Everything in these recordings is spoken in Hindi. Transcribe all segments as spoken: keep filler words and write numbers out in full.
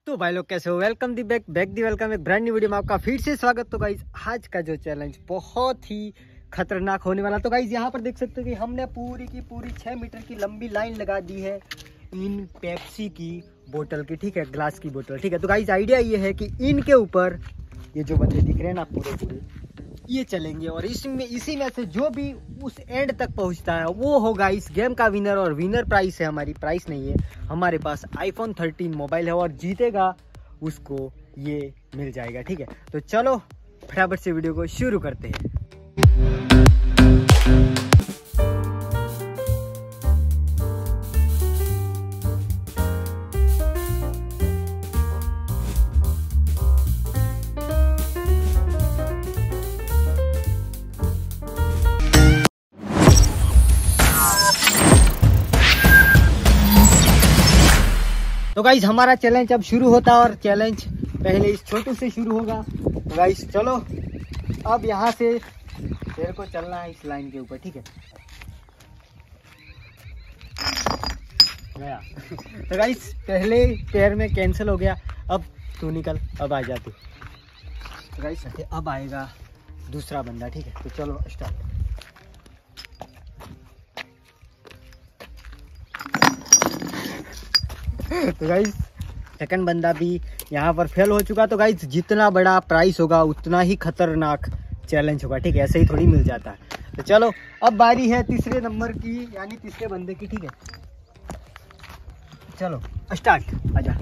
तो भाई लोग कैसे हो, welcome the back back the welcome एक ब्रांड न्यू वीडियो में आपका फिर से स्वागत। तो गाइज आज का जो चैलेंज बहुत ही खतरनाक होने वाला। तो गाइज यहाँ पर देख सकते हो कि हमने पूरी की पूरी छः मीटर की लंबी लाइन लगा दी है इन पेप्सी की बोतल की, ठीक है, ग्लास की बोतल, ठीक है। तो गाइज आइडिया ये है कि इनके ऊपर ये जो बंदे दिख रहे हैं ना पूरे पूरे ये चलेंगे और इसमें इसी में से जो भी उस एंड तक पहुंचता है वो होगा इस गेम का विनर। और विनर प्राइस है, हमारी प्राइस नहीं है, हमारे पास आईफोन थर्टीन मोबाइल है और जीतेगा उसको ये मिल जाएगा, ठीक है। तो चलो फटाफट से वीडियो को शुरू करते हैं। तो गाइस हमारा चैलेंज अब शुरू होता है और चैलेंज पहले इस छोटू से शुरू होगा। तो गाइस चलो अब यहाँ से तेरे को चलना है इस लाइन के ऊपर, ठीक है। गया तो गाइस पहले पैर में कैंसिल हो गया, अब तू निकल, अब आ जा तू। तो गाइस अब आएगा दूसरा बंदा, ठीक है। तो चलो स्टार्ट। तो गाइस सेकंड बंदा भी यहाँ पर फेल हो चुका। तो गाइस जितना बड़ा प्राइस होगा उतना ही खतरनाक चैलेंज होगा, ठीक है, ऐसे ही थोड़ी मिल जाता है। तो चलो अब बारी है तीसरे नंबर की यानी तीसरे बंदे की, ठीक है। चलो स्टार्ट, आजा।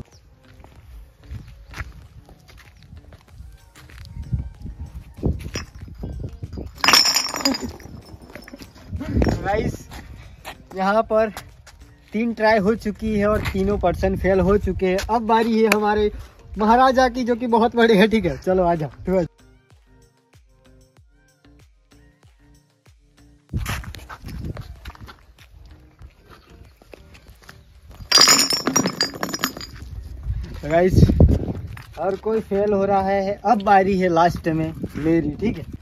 गाइस यहाँ पर तीन ट्राई हो चुकी है और तीनों पर्सन फेल हो चुके हैं। अब बारी है हमारे महाराजा की जो कि बहुत बड़े हैं, ठीक है। चलो आजा तू। गाइस हर कोई फेल हो रहा है, अब बारी है लास्ट में मेरी, ठीक है।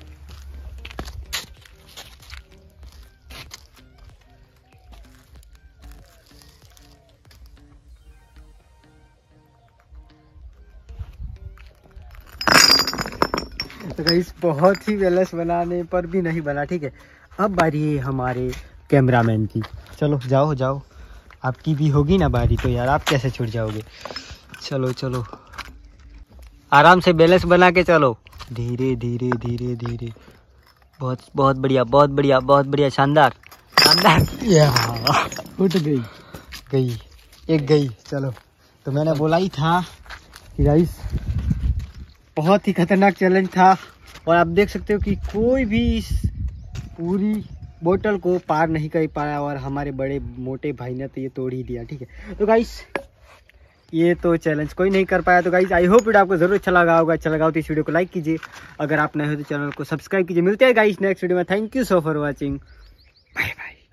तो गाइस बहुत ही वेलस बनाने पर भी नहीं बना, ठीक है। अब बारी है हमारे कैमरामैन की। चलो जाओ जाओ, आपकी भी होगी ना बारी, तो यार आप कैसे छूट जाओगे। चलो चलो आराम से बैलेंस बना के चलो, धीरे धीरे धीरे धीरे। बहुत बहुत बढ़िया, बहुत बढ़िया, बहुत बढ़िया, शानदार शानदार। उठ गई गई एक गई। चलो तो मैंने बोला ही था कि गाइस बहुत ही खतरनाक चैलेंज था और आप देख सकते हो कि कोई भी इस पूरी बोतल को पार नहीं कर पाया और हमारे बड़े मोटे भाई ने तो ये तोड़ ही दिया, ठीक है। तो गाइस ये तो चैलेंज कोई नहीं कर पाया। तो गाइस आई होप वीडियो आपको जरूर अच्छा लगा होगा। अच्छा लगा हो तो इस वीडियो को लाइक कीजिए, अगर आप नए हो तो चैनल को सब्सक्राइब कीजिए। मिलते हैं गाइस नेक्स्ट वीडियो में। Thank you so for watching, bye bye.